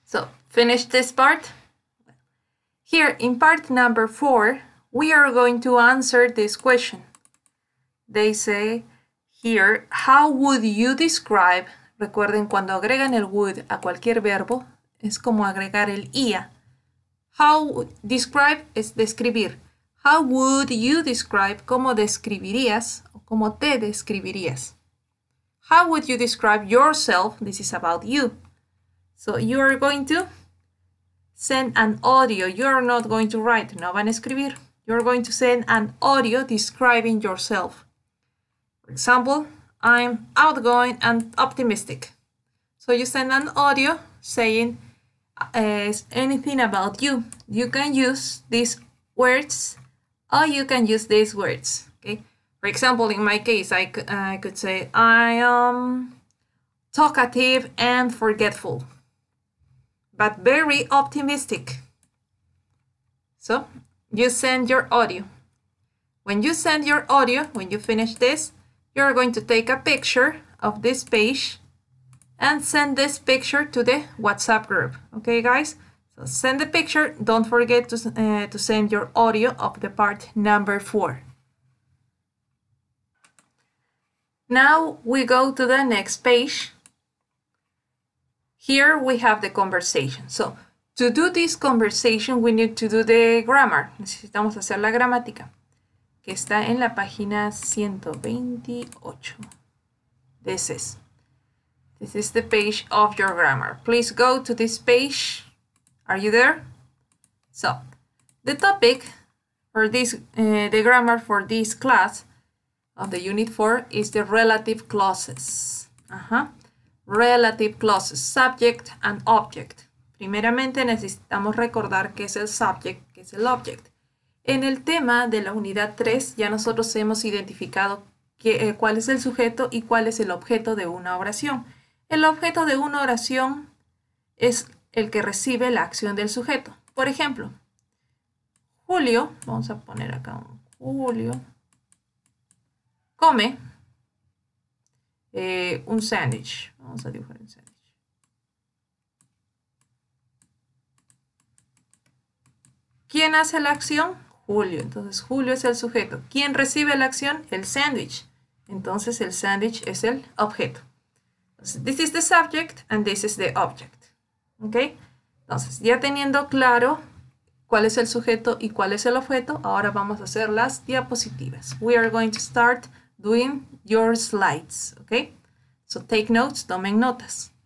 So finish this part. Here in part number 4, we are going to answer this question. They say here, how would you describe? Recuerden, cuando agregan el would a cualquier verbo, es como agregar el ia. How describe es describir. How would you describe? ¿Cómo describirías? O ¿cómo te describirías? How would you describe yourself? This is about you. So you are going to send an audio. You are not going to write. No van a escribir. You're going to send an audio describing yourself. For example, I'm outgoing and optimistic. So you send an audio saying anything about you. You can use these words or you can use these words. Okay. For example, in my case, I could say I am talkative and forgetful, but very optimistic. So you send your audio. When you send your audio, when you finish this, you're going to take a picture of this page and send this picture to the WhatsApp group. Okay, guys? So send the picture. Don't forget to send your audio of the part number 4. Now we go to the next page. Here we have the conversation. So to do this conversation, we need to do the grammar. Necesitamos hacer la gramática, que está en la página 128. This is the page of your grammar. Please go to this page. Are you there? So the topic for this, the grammar for this class of the Unit 4 is the relative clauses. Relative clauses, subject and object. Primeramente necesitamos recordar qué es el subject, qué es el object. En el tema de la unidad 3 ya nosotros hemos identificado cuál es el sujeto y cuál es el objeto de una oración. El objeto de una oración es el que recibe la acción del sujeto. Por ejemplo, Julio, vamos a poner acá un Julio, come un sándwich. Vamos a dibujar un sándwich. ¿Quién hace la acción? Julio. Entonces, Julio es el sujeto. ¿Quién recibe la acción? El sándwich. Entonces, el sándwich es el objeto. Entonces, this is the subject and this is the object. ¿Ok? Entonces, ya teniendo claro cuál es el sujeto y cuál es el objeto, ahora vamos a hacer las diapositivas. We are going to start doing your slides. ¿Ok? So, take notes, tomen notas.